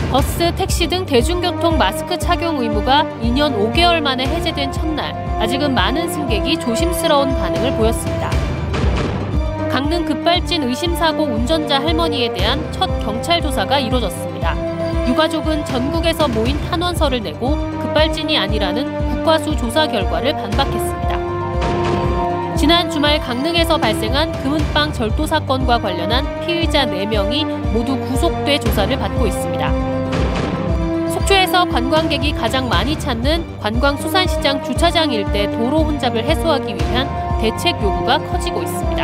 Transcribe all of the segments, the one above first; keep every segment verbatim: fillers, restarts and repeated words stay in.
버스, 택시 등 대중교통 마스크 착용 의무가 이 년 오 개월 만에 해제된 첫날, 아직은 많은 승객이 조심스러운 반응을 보였습니다. 강릉 급발진 의심사고 운전자 할머니에 대한 첫 경찰 조사가 이뤄졌습니다. 유가족은 전국에서 모인 탄원서를 내고 급발진이 아니라는 국과수 조사 결과를 반박했습니다. 지난 주말 강릉에서 발생한 금은방 절도 사건과 관련한 피의자 네 명이 모두 구속돼 조사를 받고 있습니다. 속초에서 관광객이 가장 많이 찾는 관광수산시장 주차장 일대 도로 혼잡을 해소하기 위한 대책 요구가 커지고 있습니다.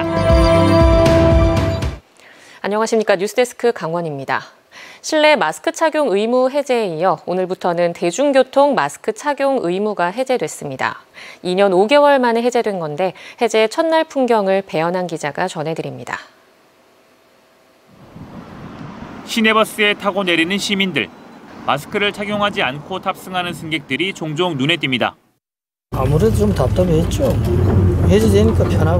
안녕하십니까. 뉴스데스크 강원입니다. 실내 마스크 착용 의무 해제에 이어 오늘부터는 대중교통 마스크 착용 의무가 해제됐습니다. 이 년 오 개월 만에 해제된 건데 해제 첫날 풍경을 배현한 기자가 전해드립니다. 시내버스에 타고 내리는 시민들. 마스크를 착용하지 않고 탑승하는 승객들이 종종 눈에 띕니다. 아무래도 좀 답답했죠. 해제되니까 편하고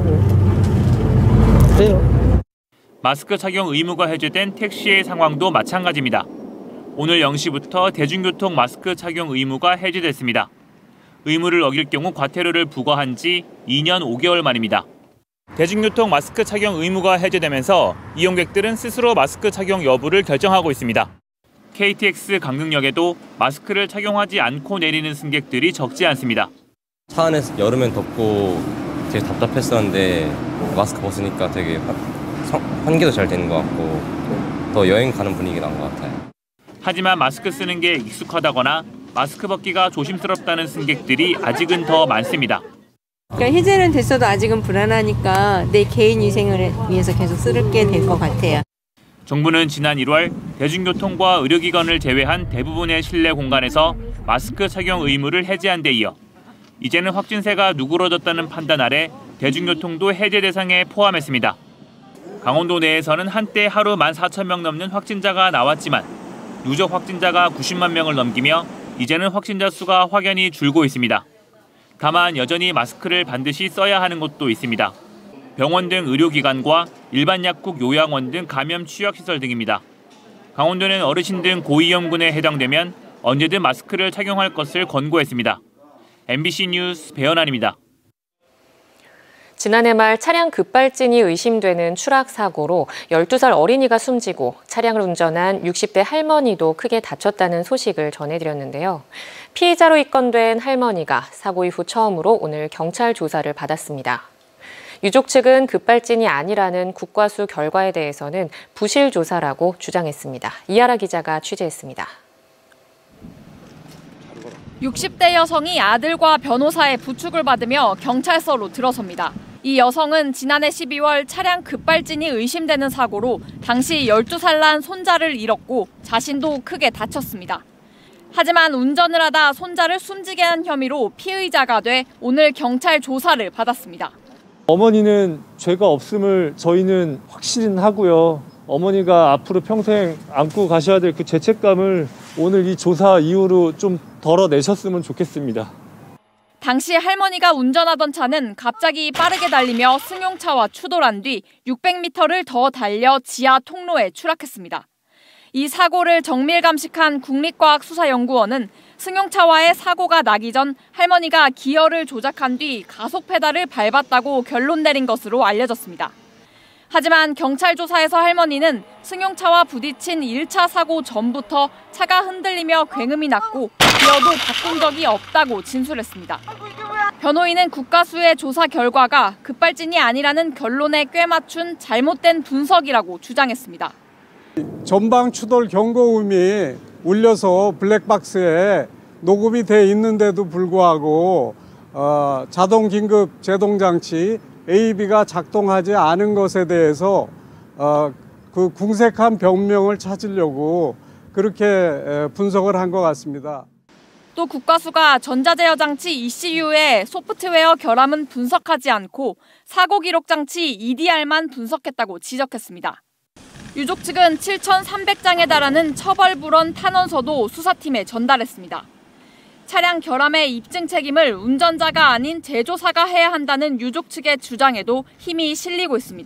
그래요. 마스크 착용 의무가 해제된 택시의 상황도 마찬가지입니다. 오늘 영 시부터 대중교통 마스크 착용 의무가 해제됐습니다. 의무를 어길 경우 과태료를 부과한 지 이 년 오 개월 만입니다. 대중교통 마스크 착용 의무가 해제되면서 이용객들은 스스로 마스크 착용 여부를 결정하고 있습니다. 케이티엑스 강릉역에도 마스크를 착용하지 않고 내리는 승객들이 적지 않습니다. 차 안에서 여름엔 덥고 되게 답답했었는데 마스크 벗으니까 되게 환기도 잘 되는 것 같고 더 여행 가는 분위기가 난 것 같아요. 하지만 마스크 쓰는 게 익숙하다거나 마스크 벗기가 조심스럽다는 승객들이 아직은 더 많습니다. 그러니까 해제는 됐어도 아직은 불안하니까 내 개인 위생을 위해서 계속 쓰게 될 것 같아요. 정부는 지난 일월 대중교통과 의료기관을 제외한 대부분의 실내 공간에서 마스크 착용 의무를 해제한 데 이어 이제는 확진세가 누그러졌다는 판단 아래 대중교통도 해제 대상에 포함했습니다. 강원도 내에서는 한때 하루 만 사천 명 넘는 확진자가 나왔지만 누적 확진자가 구십만 명을 넘기며 이제는 확진자 수가 확연히 줄고 있습니다. 다만 여전히 마스크를 반드시 써야 하는 곳도 있습니다. 병원 등 의료기관과 일반 약국, 요양원 등 감염 취약시설 등입니다. 강원도는 어르신 등 고위험군에 해당되면 언제든 마스크를 착용할 것을 권고했습니다. 엠비씨 뉴스 배현환입니다. 지난해 말 차량 급발진이 의심되는 추락 사고로 열두 살 어린이가 숨지고 차량을 운전한 육십 대 할머니도 크게 다쳤다는 소식을 전해드렸는데요. 피의자로 입건된 할머니가 사고 이후 처음으로 오늘 경찰 조사를 받았습니다. 유족 측은 급발진이 아니라는 국과수 결과에 대해서는 부실 조사라고 주장했습니다. 이하라 기자가 취재했습니다. 육십 대 여성이 아들과 변호사의 부축을 받으며 경찰서로 들어섭니다. 이 여성은 지난해 십이월 차량 급발진이 의심되는 사고로 당시 열두 살 난 손자를 잃었고 자신도 크게 다쳤습니다. 하지만 운전을 하다 손자를 숨지게 한 혐의로 피의자가 돼 오늘 경찰 조사를 받았습니다. 어머니는 죄가 없음을 저희는 확신은 하고요. 어머니가 앞으로 평생 안고 가셔야 될 그 죄책감을 오늘 이 조사 이후로 좀 덜어내셨으면 좋겠습니다. 당시 할머니가 운전하던 차는 갑자기 빠르게 달리며 승용차와 추돌한 뒤 육백 미터를 더 달려 지하 통로에 추락했습니다. 이 사고를 정밀 감식한 국립과학수사연구원은 승용차와의 사고가 나기 전 할머니가 기어를 조작한 뒤 가속 페달을 밟았다고 결론 내린 것으로 알려졌습니다. 하지만 경찰 조사에서 할머니는 승용차와 부딪힌 일 차 사고 전부터 차가 흔들리며 굉음이 났고 기어도 바꾼 적이 없다고 진술했습니다. 변호인은 국과수의 조사 결과가 급발진이 아니라는 결론에 꿰맞춘 잘못된 분석이라고 주장했습니다. 전방 추돌 경고음이 울려서 블랙박스에 녹음이 돼 있는데도 불구하고 어, 자동 긴급 제동 장치 에이비가 작동하지 않은 것에 대해서 어, 그 궁색한 변명을 찾으려고 그렇게 분석을 한 것 같습니다. 또 국과수가 전자제어 장치 이씨유의 소프트웨어 결함은 분석하지 않고 사고 기록 장치 이디알만 분석했다고 지적했습니다. 유족 측은 칠천삼백 장에 달하는 처벌불원 탄원서도 수사팀에 전달했습니다. 차량 결함의 입증 책임을 운전자가 아닌 제조사가 해야 한다는 유족 측의 주장에도 힘이 실리고 있습니다.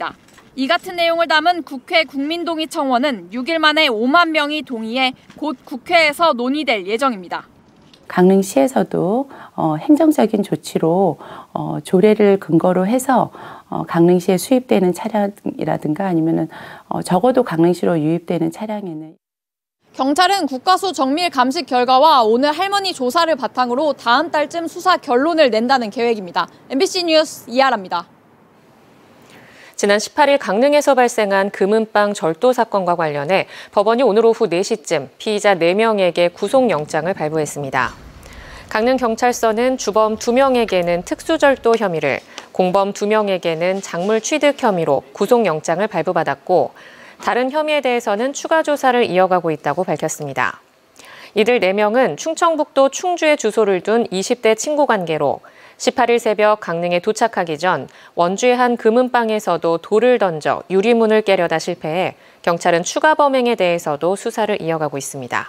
이 같은 내용을 담은 국회 국민동의청원은 육 일 만에 오만 명이 동의해 곧 국회에서 논의될 예정입니다. 강릉시에서도 어, 행정적인 조치로 어, 조례를 근거로 해서 어, 강릉시에 수입되는 차량이라든가 아니면은 어, 적어도 강릉시로 유입되는 차량에는 경찰은 국가수 정밀 감식 결과와 오늘 할머니 조사를 바탕으로 다음 달쯤 수사 결론을 낸다는 계획입니다. 엠비씨 뉴스 이하라입니다. 지난 십팔 일 강릉에서 발생한 금은방 절도 사건과 관련해 법원이 오늘 오후 네 시쯤 피의자 네 명에게 구속영장을 발부했습니다. 강릉경찰서는 주범 두 명에게는 특수절도 혐의를, 공범 두 명에게는 작물 취득 혐의로 구속영장을 발부받았고 다른 혐의에 대해서는 추가 조사를 이어가고 있다고 밝혔습니다. 이들 네 명은 충청북도 충주에 주소를 둔 이십 대 친구 관계로 십팔 일 새벽 강릉에 도착하기 전 원주의 한 금은방에서도 돌을 던져 유리문을 깨려다 실패해 경찰은 추가 범행에 대해서도 수사를 이어가고 있습니다.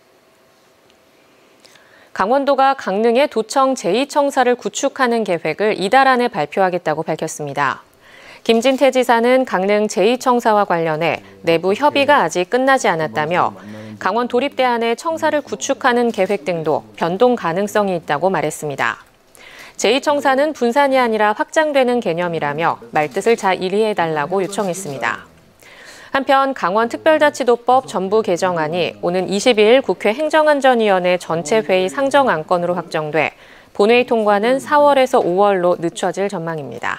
강원도가 강릉에 도청 제이 청사를 구축하는 계획을 이달 안에 발표하겠다고 밝혔습니다. 김진태 지사는 강릉 제이 청사와 관련해 내부 협의가 아직 끝나지 않았다며 강원 도립대안에 청사를 구축하는 계획 등도 변동 가능성이 있다고 말했습니다. 제이 청사는 분산이 아니라 확장되는 개념이라며 말뜻을 잘 이해해달라고 요청했습니다. 한편 강원특별자치도법 전부 개정안이 오는 이십이 일 국회 행정안전위원회 전체회의 상정 안건으로 확정돼 본회의 통과는 사월에서 오월로 늦춰질 전망입니다.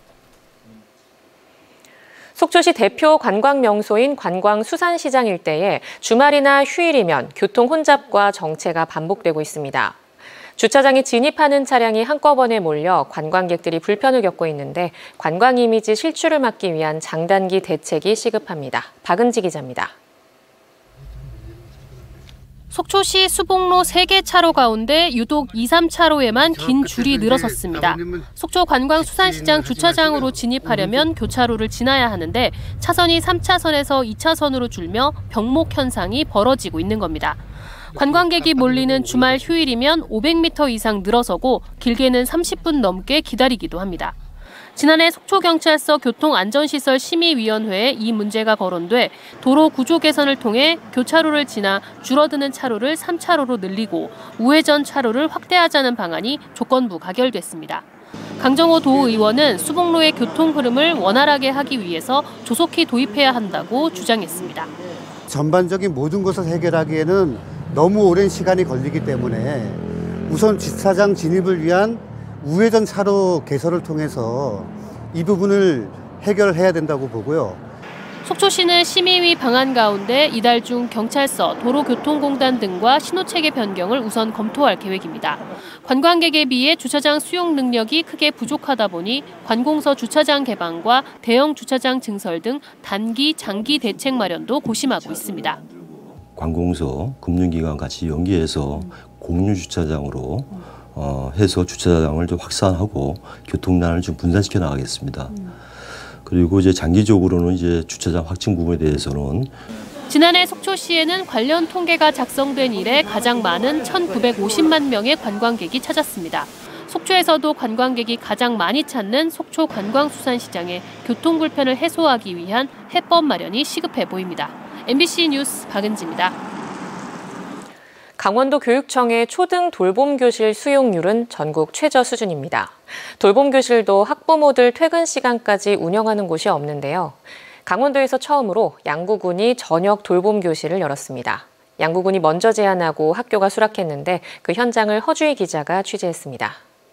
속초시 대표 관광명소인 관광수산시장 일대에 주말이나 휴일이면 교통 혼잡과 정체가 반복되고 있습니다. 주차장에 진입하는 차량이 한꺼번에 몰려 관광객들이 불편을 겪고 있는데 관광 이미지 실추를 막기 위한 장단기 대책이 시급합니다. 박은지 기자입니다. 속초시 수복로 세 개 차로 가운데 유독 이, 삼 차로에만 긴 줄이 늘어섰습니다. 속초 관광수산시장 주차장으로 진입하려면 교차로를 지나야 하는데 차선이 삼 차선에서 이 차선으로 줄며 병목 현상이 벌어지고 있는 겁니다. 관광객이 몰리는 주말 휴일이면 오백 미터 이상 늘어서고 길게는 삼십 분 넘게 기다리기도 합니다. 지난해 속초경찰서 교통안전시설심의위원회에 이 문제가 거론돼 도로 구조 개선을 통해 교차로를 지나 줄어드는 차로를 삼 차로로 늘리고 우회전 차로를 확대하자는 방안이 조건부 가결됐습니다. 강정호 도의원은 수복로의 교통 흐름을 원활하게 하기 위해서 조속히 도입해야 한다고 주장했습니다. 전반적인 모든 것을 해결하기에는 너무 오랜 시간이 걸리기 때문에 우선 주차장 진입을 위한 우회전 차로 개설을 통해서 이 부분을 해결해야 된다고 보고요. 속초시는 심의위 방안 가운데 이달 중 경찰서, 도로교통공단 등과 신호체계 변경을 우선 검토할 계획입니다. 관광객에 비해 주차장 수용 능력이 크게 부족하다 보니 관공서 주차장 개방과 대형 주차장 증설 등 단기, 장기 대책 마련도 고심하고 있습니다. 관공서, 금융기관 같이 연계해서 공유 주차장으로 어, 해서 주차장을 좀 확산하고 교통난을 좀 분산시켜 나가겠습니다. 그리고 이제 장기적으로는 이제 주차장 확충 부분에 대해서는 지난해 속초시에는 관련 통계가 작성된 이래 가장 많은 천구백오십만 명의 관광객이 찾았습니다. 속초에서도 관광객이 가장 많이 찾는 속초 관광수산시장의 교통 불편을 해소하기 위한 해법 마련이 시급해 보입니다. 엠비씨 뉴스 박은지입니다. 강원도 교육청의 초등 돌봄교실 수용률은 전국 최저 수준입니다. 돌봄교실도 학부모들 퇴근 시간까지 운영하는 곳이 없는데요. 강원도에서 처음으로 양구군이 저녁 돌봄교실을 열었습니다. 양구군이 먼저 제안하고 학교가 수락했는데 그 현장을 허주희 기자가 취재했습니다.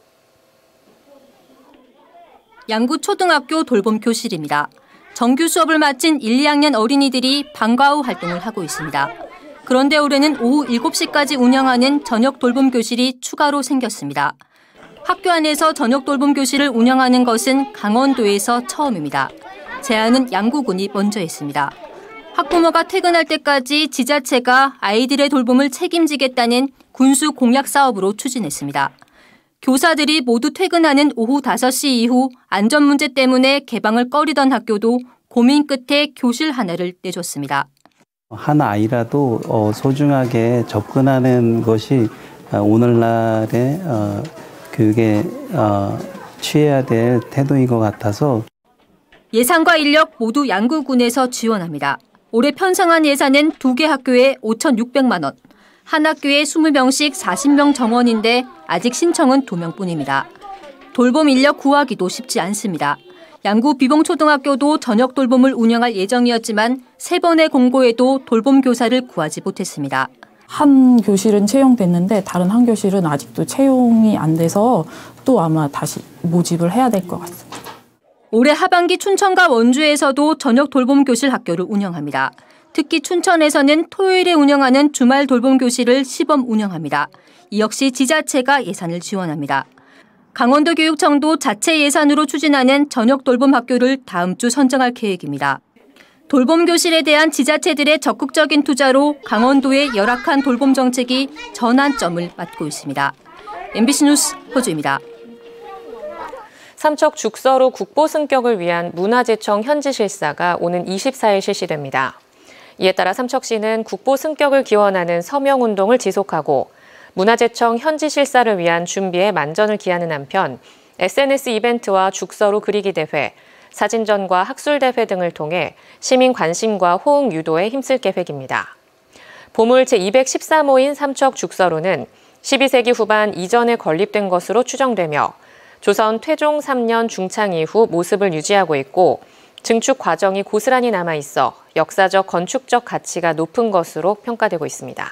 양구초등학교 돌봄교실입니다. 정규 수업을 마친 일, 이 학년 어린이들이 방과 후 활동을 하고 있습니다. 그런데 올해는 오후 일곱 시까지 운영하는 저녁 돌봄교실이 추가로 생겼습니다. 학교 안에서 저녁 돌봄교실을 운영하는 것은 강원도에서 처음입니다. 제안은 양구군이 먼저 했습니다. 학부모가 퇴근할 때까지 지자체가 아이들의 돌봄을 책임지겠다는 군수 공약 사업으로 추진했습니다. 교사들이 모두 퇴근하는 오후 다섯 시 이후 안전 문제 때문에 개방을 꺼리던 학교도 고민 끝에 교실 하나를 내줬습니다. 한 아이라도 소중하게 접근하는 것이 오늘날의 교육에 취해야 될 태도인 것 같아서 예산과 인력 모두 양구군에서 지원합니다. 올해 편성한 예산은 두 개 학교에 오천육백만 원, 한 학교에 이십 명씩 사십 명 정원인데 아직 신청은 두 명뿐입니다. 돌봄 인력 구하기도 쉽지 않습니다. 양구 비봉초등학교도 저녁 돌봄을 운영할 예정이었지만 세 번의 공고에도 돌봄 교사를 구하지 못했습니다. 한 교실은 채용됐는데 다른 한 교실은 아직도 채용이 안 돼서 또 아마 다시 모집을 해야 될 것 같습니다. 올해 하반기 춘천과 원주에서도 저녁 돌봄 교실 학교를 운영합니다. 특히 춘천에서는 토요일에 운영하는 주말 돌봄 교실을 시범 운영합니다. 이 역시 지자체가 예산을 지원합니다. 강원도 교육청도 자체 예산으로 추진하는 저녁 돌봄 학교를 다음 주 선정할 계획입니다. 돌봄 교실에 대한 지자체들의 적극적인 투자로 강원도의 열악한 돌봄 정책이 전환점을 맞고 있습니다. 엠비씨 뉴스 허주입니다. 삼척 죽서로 국보 승격을 위한 문화재청 현지 실사가 오는 이십사 일 실시됩니다. 이에 따라 삼척시는 국보 승격을 기원하는 서명운동을 지속하고 문화재청 현지 실사를 위한 준비에 만전을 기하는 한편 에스엔에스 이벤트와 죽서로 그리기 대회, 사진전과 학술대회 등을 통해 시민 관심과 호응 유도에 힘쓸 계획입니다. 보물 제이백십삼 호인 삼척 죽서로는 십이 세기 후반 이전에 건립된 것으로 추정되며 조선 태종 삼 년 중창 이후 모습을 유지하고 있고 증축 과정이 고스란히 남아있어 역사적 건축적 가치가 높은 것으로 평가되고 있습니다.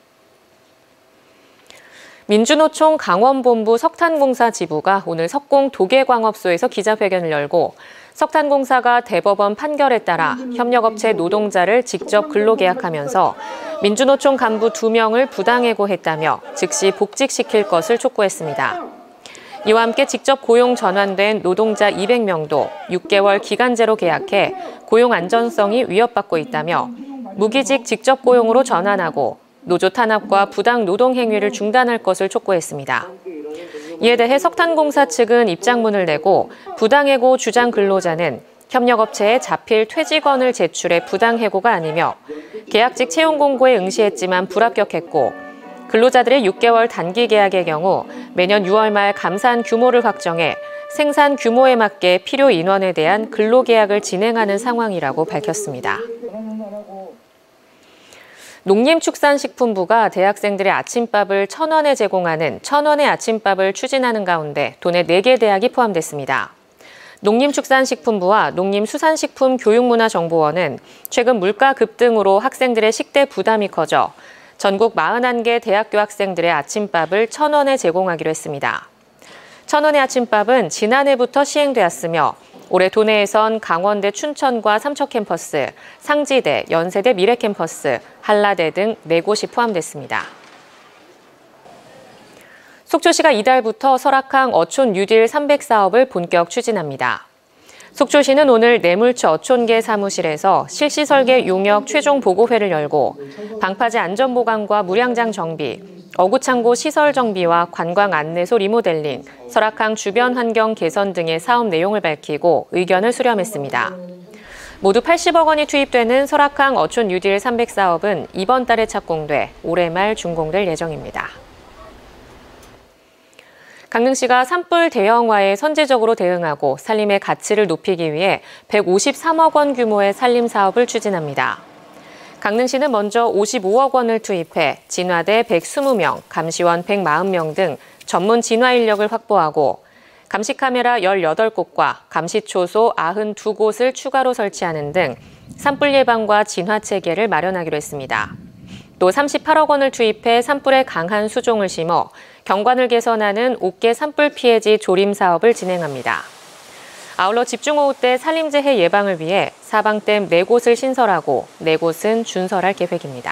민주노총 강원본부 석탄공사 지부가 오늘 석공 도계광업소에서 기자회견을 열고 석탄공사가 대법원 판결에 따라 협력업체 노동자를 직접 근로계약하면서 민주노총 간부 두 명을 부당해고했다며 즉시 복직시킬 것을 촉구했습니다. 이와 함께 직접 고용 전환된 노동자 이백 명도 육 개월 기간제로 계약해 고용 안전성이 위협받고 있다며 무기직 직접 고용으로 전환하고 노조 탄압과 부당 노동 행위를 중단할 것을 촉구했습니다. 이에 대해 석탄공사 측은 입장문을 내고 부당해고 주장 근로자는 협력업체에 자필 퇴직원을 제출해 부당해고가 아니며 계약직 채용 공고에 응시했지만 불합격했고 근로자들의 육 개월 단기 계약의 경우 매년 유월 말 감산 규모를 확정해 생산 규모에 맞게 필요 인원에 대한 근로계약을 진행하는 상황이라고 밝혔습니다. 농림축산식품부가 대학생들의 아침밥을 천 원에 제공하는 천 원의 아침밥을 추진하는 가운데 도내 네 개 대학이 포함됐습니다. 농림축산식품부와 농림수산식품교육문화정보원은 최근 물가 급등으로 학생들의 식대 부담이 커져 전국 사십일 개 대학교 학생들의 아침밥을 천 원에 제공하기로 했습니다. 천 원의 아침밥은 지난해부터 시행되었으며 올해 도내에선 강원대 춘천과 삼척 캠퍼스, 상지대, 연세대 미래 캠퍼스, 한라대 등 네 곳이 포함됐습니다. 속초시가 이달부터 설악항 어촌 뉴딜 삼백 사업을 본격 추진합니다. 속초시는 오늘 뇌물처 어촌계 사무실에서 실시 설계 용역 최종 보고회를 열고 방파제 안전보강과 무량장 정비, 어구창고 시설 정비와 관광 안내소 리모델링, 설악항 주변 환경 개선 등의 사업 내용을 밝히고 의견을 수렴했습니다. 모두 팔십억 원이 투입되는 설악항 어촌 뉴딜 삼백 사업은 이번 달에 착공돼 올해 말 준공될 예정입니다. 강릉시가 산불 대형화에 선제적으로 대응하고 산림의 가치를 높이기 위해 백오십삼억 원 규모의 산림 사업을 추진합니다. 강릉시는 먼저 오십오억 원을 투입해 진화대 백이십 명, 감시원 백사십 명 등 전문 진화 인력을 확보하고 감시 카메라 열여덟 곳과 감시초소 구십이 곳을 추가로 설치하는 등 산불 예방과 진화 체계를 마련하기로 했습니다. 또 삼십팔억 원을 투입해 산불에 강한 수종을 심어 경관을 개선하는 옥계 산불 피해지 조림 사업을 진행합니다. 아울러 집중호우 때 산림재해 예방을 위해 사방댐 네 곳을 신설하고 네 곳은 준설할 계획입니다.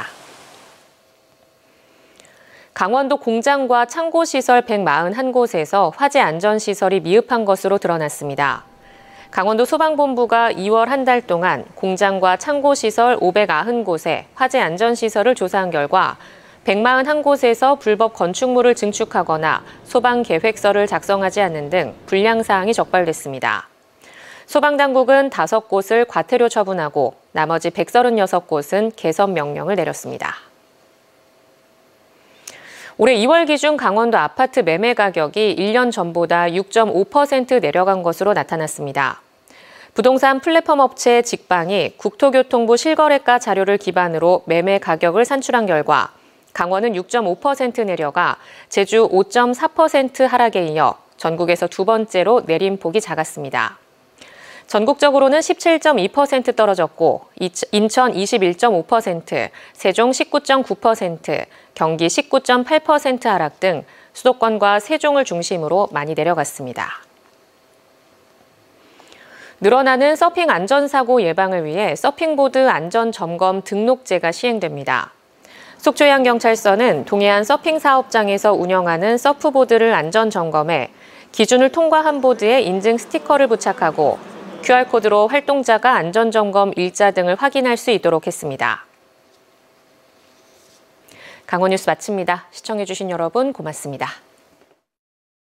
강원도 공장과 창고시설 백사십일 곳에서 화재 안전시설이 미흡한 것으로 드러났습니다. 강원도 소방본부가 이월 한 달 동안 공장과 창고시설 오백구십 곳에 화재 안전시설을 조사한 결과 백사십일 곳에서 불법 건축물을 증축하거나 소방계획서를 작성하지 않는 등 불량사항이 적발됐습니다. 소방당국은 다섯 곳을 과태료 처분하고 나머지 백삼십육 곳은 개선 명령을 내렸습니다. 올해 이월 기준 강원도 아파트 매매 가격이 일 년 전보다 육 점 오 퍼센트 내려간 것으로 나타났습니다. 부동산 플랫폼 업체 직방이 국토교통부 실거래가 자료를 기반으로 매매 가격을 산출한 결과 강원은 육 점 오 퍼센트 내려가 제주 오 점 사 퍼센트 하락에 이어 전국에서 두 번째로 내림폭이 작았습니다. 전국적으로는 십칠 점 이 퍼센트 떨어졌고 인천 이십일 점 오 퍼센트, 세종 십구 점 구 퍼센트, 경기 십구 점 팔 퍼센트 하락 등 수도권과 세종을 중심으로 많이 내려갔습니다. 늘어나는 서핑 안전사고 예방을 위해 서핑보드 안전점검 등록제가 시행됩니다. 속초해양경찰서는 동해안 서핑 사업장에서 운영하는 서프보드를 안전점검해 기준을 통과한 보드에 인증 스티커를 부착하고 큐알코드로 활동자가 안전점검 일자 등을 확인할 수 있도록 했습니다. 강원 뉴스 마칩니다. 시청해주신 여러분 고맙습니다.